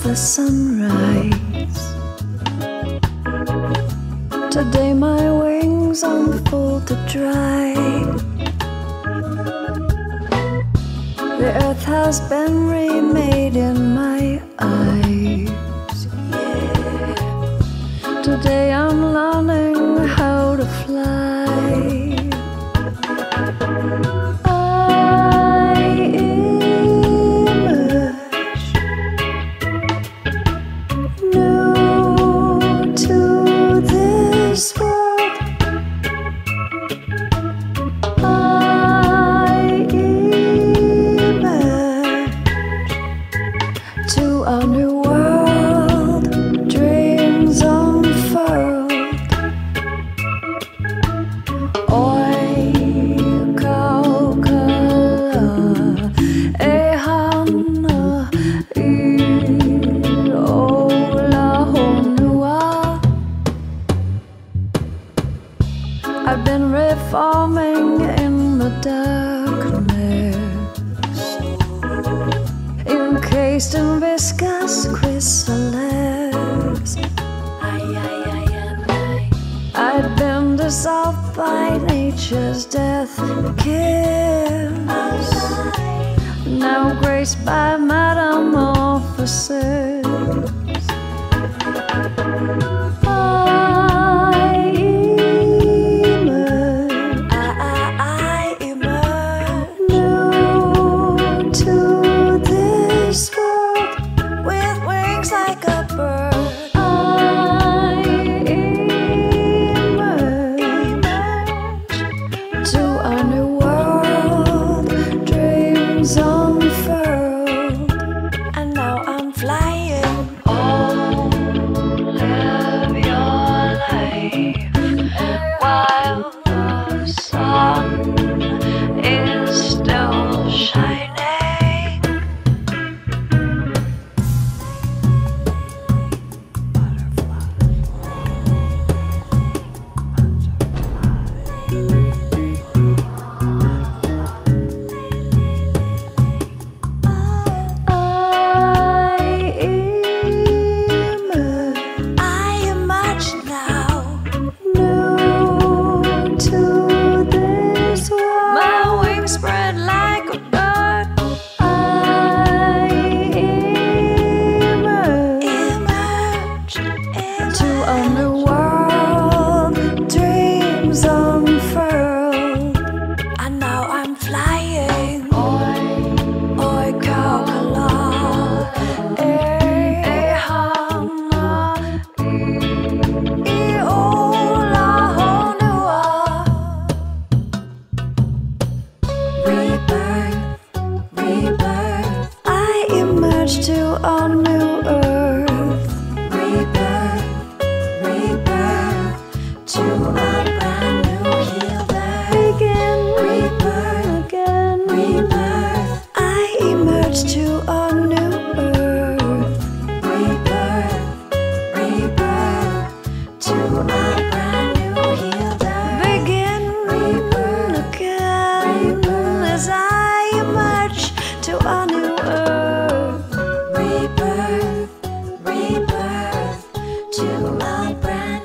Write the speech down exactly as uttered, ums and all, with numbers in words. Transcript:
the sunrise. Today my wings unfold to dry. The earth has been remade in my eyes, yeah. Today I'm learning how to fly. A new world, dreams unfurled. Oi, kaukala, e hana, I ola honua. I've been reforming in the darkness, encased in viscous chrysalis. I'd been dissolved by nature's death kiss, now graced by metamorphosis. Unfurled, and now I'm flying. Oh, live your life while the sun is still shining. Spread like a bird, I emerge, emerge into a new world, dreams unfurled, and now I'm flying. Oi, oi, kaukala, e hana, I ola honua. Rebirth, rebirth, I emerge to a new earth. Rebirth, rebirth, to a brand new healed earth. Begin, rebirth, again, rebirth, I emerge to a new earth. Rebirth, rebirth, to a brand new healed earth. Begin, rebirth, again, as I emerge to a new earth. Rebirth, rebirth, to a brand